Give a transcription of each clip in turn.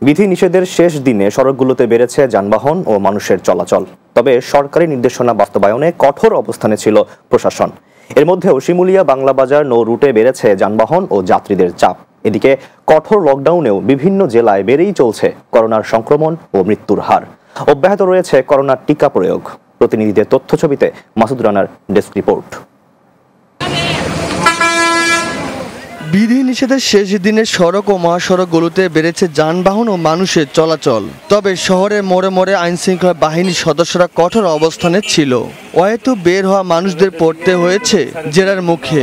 বিধিনিষেধের শেষ দিনে সড়কগুলোতে বেড়েছে যানবাহন ও মানুষের চলাচল। তবে সরকারি নির্দেশনা বাস্তবায়নে কঠোর অবস্থানে ছিল প্রশাসন। এর মধ্যেও শিমুলিয়া বাংলা বাজার নৌ রুটে বেড়েছে যানবাহন ও যাত্রীদের চাপ। এদিকে কঠোর লকডাউনেও বিভিন্ন জেলায় বেড়েই চলছে করোনার সংক্রমণ ও মৃত্যুর হার। অব্যাহত রয়েছে করোনার টিকা প্রয়োগ। প্রতিনিধিদের তথ্য ছবিতে মাসুদ রানার ডেস্ক রিপোর্ট। বিধিনিষেধের শেষ দিনে সড়ক ও মহাসড়কগুলোতে বেড়েছে যানবাহন ও মানুষের চলাচল। তবে শহরের মোড়ে মোড়ে আইনশৃঙ্খলা বাহিনীর সদস্যরা কঠোর অবস্থানে ছিল। হয়তো বের হওয়া মানুষদের পড়তে হয়েছে জেরার মুখে।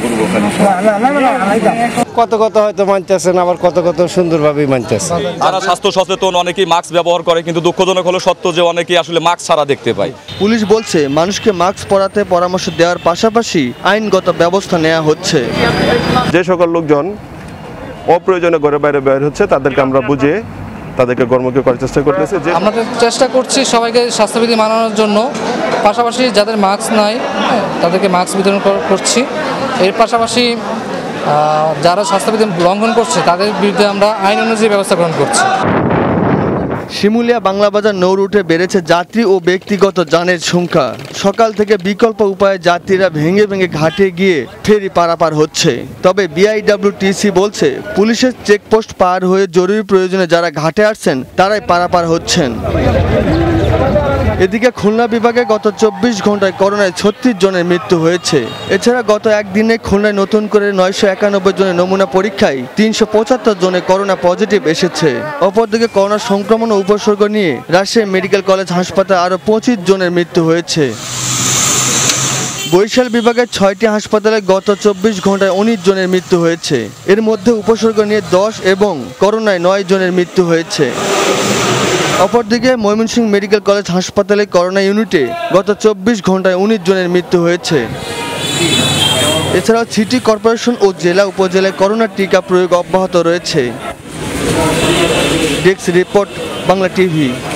কত হয়তো মানতেছেন, আবার কত সুন্দরভাবেই মানতেছে। যারা স্বাস্থ্য সচেতন অনেকেই মাস্ক ব্যবহার করে, কিন্তু দুঃখজনক হলো সত্য যে অনেকেই আসলে মাস্ক ছাড়া দেখতে পায়। পুলিশ বলছে মানুষকে মাস্ক পরাতে পরামর্শ দেওয়ার পাশাপাশি আইনগত ব্যবস্থা নেওয়া হচ্ছে। যে সকল লোকজন অপ্রয়োজনে ঘরে বাইরে বের হচ্ছে তাদেরকে আমরা বুঝিয়ে তাদেরকে কর্মকে করার চেষ্টা করতেছি। আমরা চেষ্টা করছি সবাইকে স্বাস্থ্যবিধি মানানোর জন্য, পাশাপাশি যাদের মাস্ক নাই তাদেরকে মাস্ক বিতরণ করছি। এর পাশাপাশি যারা স্বাস্থ্যবিধি লঙ্ঘন করছে তাদের বিরুদ্ধে আমরা আইন অনুযায়ী ব্যবস্থা গ্রহণ করছি। শিমুলিয়া বাংলা বাজার নৌ রুটে বেড়েছে যাত্রী ও ব্যক্তিগত যানের সংখ্যা। সকাল থেকে বিকল্প উপায়ে যাত্রীরা ভেঙে ঘাটে গিয়ে ফেরি পারাপার হচ্ছে। তবে বিআইডব্লিউটিসি বলছে পুলিশের চেকপোস্ট পার হয়ে জরুরি প্রয়োজনে যারা ঘাটে আসছেন তারাই পারাপার হচ্ছেন। এদিকে খুলনা বিভাগে গত 24 ঘন্টায় করোনায় 36 জনের মৃত্যু হয়েছে। এছাড়া গত একদিনে খুলনায় নতুন করে 991 জনের নমুনা পরীক্ষায় 375 জনে করোনা পজিটিভ এসেছে। অপরদিকে করোনা সংক্রমণ ও উপসর্গ নিয়ে রাজশাহী মেডিকেল কলেজ হাসপাতালে আরও 25 জনের মৃত্যু হয়েছে। বরিশাল বিভাগের 6টি হাসপাতালে গত 24 ঘন্টায় 19 জনের মৃত্যু হয়েছে। এর মধ্যে উপসর্গ নিয়ে 10 এবং করোনায় 9 জনের মৃত্যু হয়েছে। অপরদিকে ময়মনসিংহ মেডিকেল কলেজ হাসপাতালে করোনা ইউনিটে গত 24 ঘন্টায় 19 জনের মৃত্যু হয়েছে। এছাড়াও সিটি কর্পোরেশন ও জেলা উপজেলায় করোনার টিকা প্রয়োগ অব্যাহত রয়েছে। Desk report, Bangla TV.